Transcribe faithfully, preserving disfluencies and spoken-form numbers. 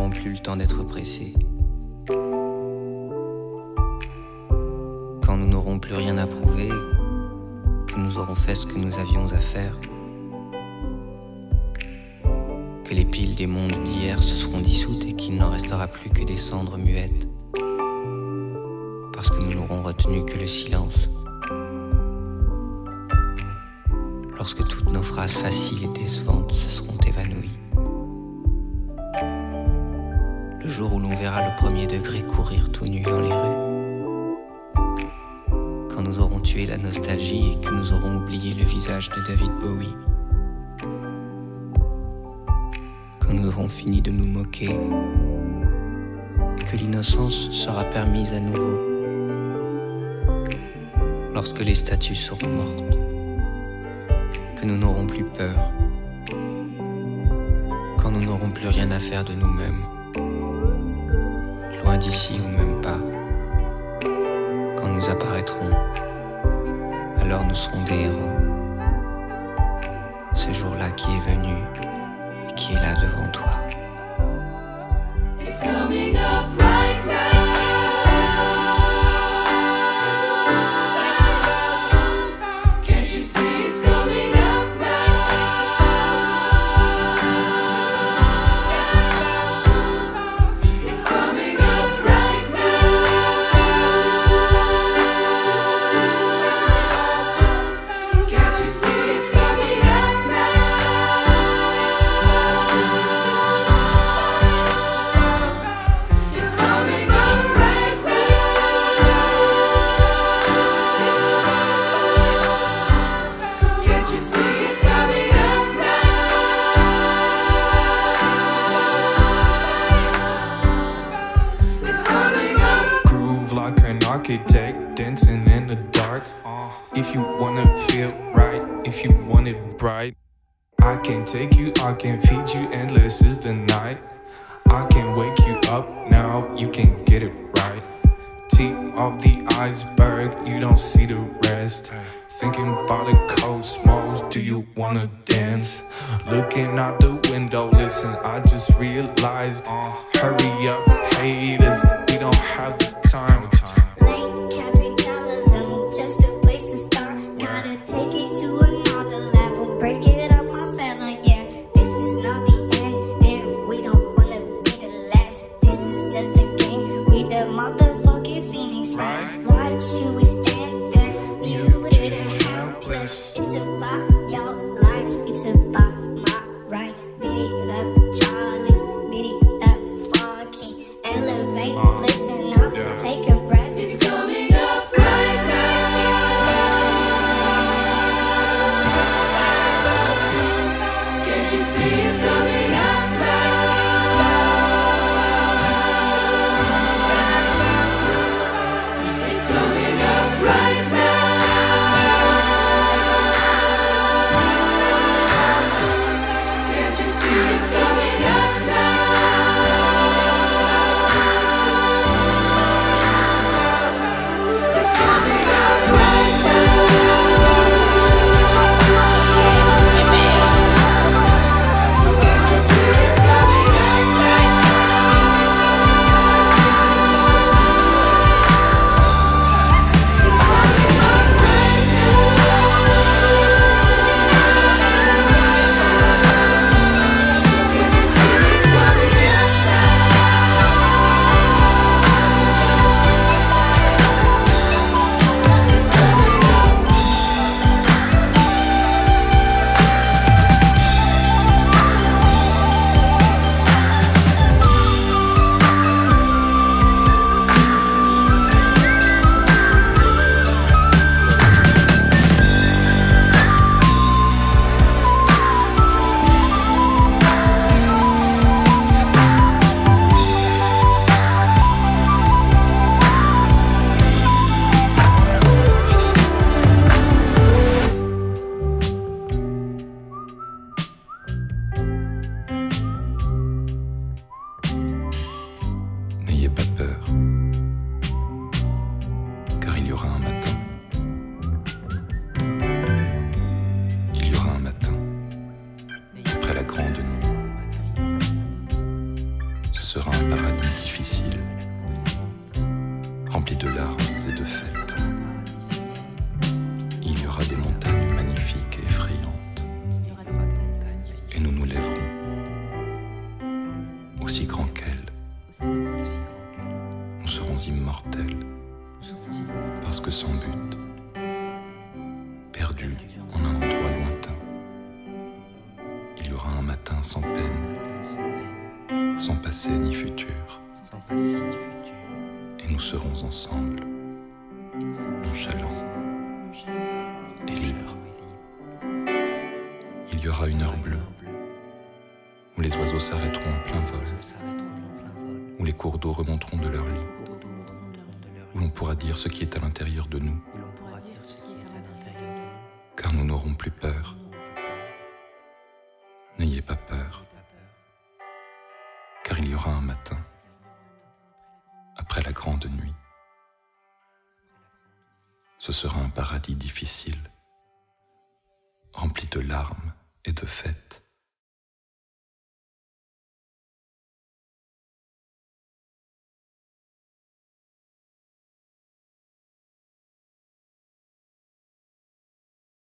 n'aurons plus le temps d'être pressés. Quand nous n'aurons plus rien à prouver, que nous aurons fait ce que nous avions à faire, que les piles des mondes d'hier se seront dissoutes et qu'il n'en restera plus que des cendres muettes, parce que nous n'aurons retenu que le silence. Lorsque toutes nos phrases faciles et décevantes se seront évanouies, le jour où l'on verra le premier degré courir tout nu dans les rues, quand nous aurons tué la nostalgie et que nous aurons oublié le visage de David Bowie, quand nous aurons fini de nous moquer et que l'innocence sera permise à nouveau, lorsque les statues seront mortes, que nous n'aurons plus peur, quand nous n'aurons plus rien à faire de nous-mêmes, loin d'ici ou même pas, quand nous apparaîtrons, alors nous serons des héros. Ce jour-là qui est venu et qui est là devant toi. It's coming up right now. Architect dancing in the dark. If you wanna feel right, if you want it bright, I can take you, I can feed you, endless is the night. I can wake you up now, you can get it right. Tip of the iceberg, you don't see the rest. Thinking about the cosmos, do you wanna dance? Looking out the window, listen, I just realized. Hurry up, haters, we don't have the time. sera un paradis difficile, rempli de larmes et de fêtes. Il y aura des montagnes magnifiques et effrayantes, et nous nous lèverons, aussi grands qu'elles. Nous serons immortels, parce que sans but, perdus en un endroit lointain, il y aura un matin sans peine, sans passé ni futur, et nous serons ensemble, nonchalants et libres. Il y aura une heure bleue, où les oiseaux s'arrêteront en plein vol, où les cours d'eau remonteront de leur lit, où l'on pourra dire ce qui est à l'intérieur de nous, car nous n'aurons plus peur. N'ayez pas peur, car il y aura un matin, après la grande nuit. Ce sera un paradis difficile, rempli de larmes et de fêtes.